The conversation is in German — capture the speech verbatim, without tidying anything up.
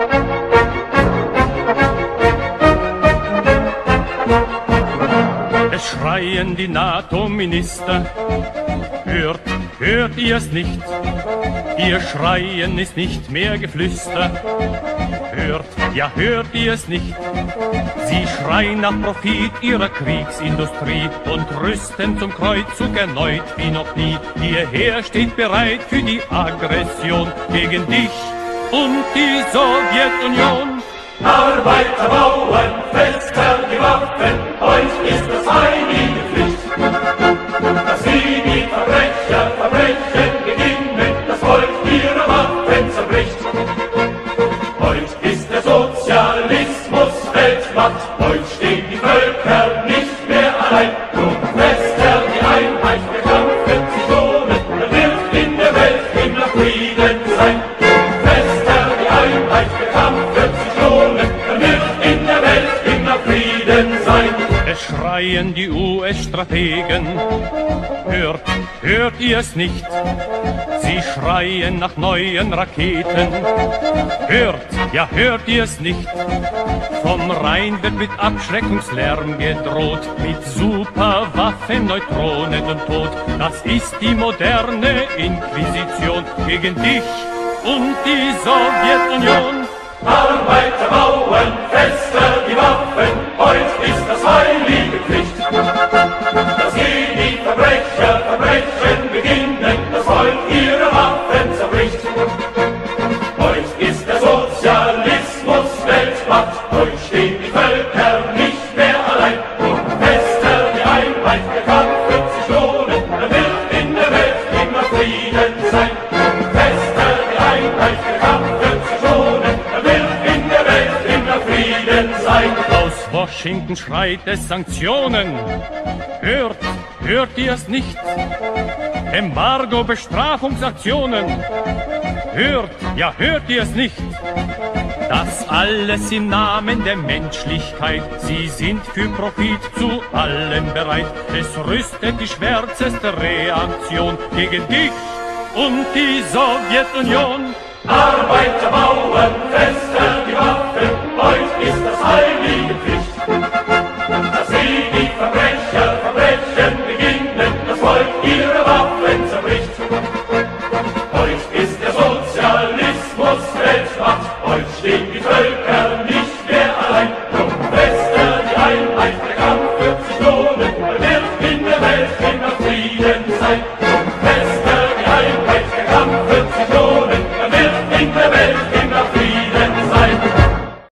Es schreien die NATO-Minister, hört, hört ihr es nicht? Ihr Schreien ist nicht mehr Geflüster. Hört, ja hört ihr es nicht? Sie schreien nach Profit ihrer Kriegsindustrie und rüsten zum Kreuzzug erneut wie noch nie. Ihr Heer steht bereit für die Aggression gegen dich und die Sowjetunion. Arbeiter, Bauern, Fester, die Waffen, euch ist das heilige Pflicht, dass sie die Verbrecher Verbrechen beginnen, das Volk ihre Waffen zerbricht. Heute ist der Sozialismus Weltmacht, heute stehen die Völker nicht mehr allein. Nun Fester, die Einheit, der Kampf wird sich lohnen, dann wird in der Welt immer Frieden sein. Fester, die Einheit, der Kampf wird sich lohnen, dann wird in der Welt immer Frieden sein. Es schreien die U S-Strategen, hört, hört ihr es nicht? Sie schreien nach neuen Raketen, hört, ja hört ihr es nicht? Vom Rhein wird mit Abschreckungslärm gedroht, mit Superwaffen, Neutronen und Tod. Das ist die moderne Inquisition gegen dich und die Sowjetunion. Arbeiter, Bauern, Fester, die Waffen, heute ist das heilige Pflicht, dass sie die Verbrecher Verbrechen beginnen, das Volk ihre Waffen zerbricht. Heute ist der Sozialismus Weltmacht, heute stehen die Völker nicht mehr allein. Und Fester, die Einheit, der Kampf wird sich lohnen, dann wird in der Welt immer Frieden sein. Und Fester, die Einheit, der Kampf wird sich lohnen, dann wird in der Welt immer Frieden sein. Aus Washington schreit es Sanktionen. Hört, hört ihr es nicht? Embargo, Bestrafungsaktionen. Hört, ja hört ihr es nicht? Das alles im Namen der Menschlichkeit. Sie sind für Profit zu allem bereit. Es rüstet die schwärzeste Reaktion gegen dich und die Sowjetunion. Arbeiter, Bauern, Fester, die Waffen, heute ist das heilige Pflicht, dass sie die Verbrecher Verbrechen beginnen, das Volk ihre Waffen zerbricht. Heute ist der Sozialismus Weltmacht, heute stehen die Völker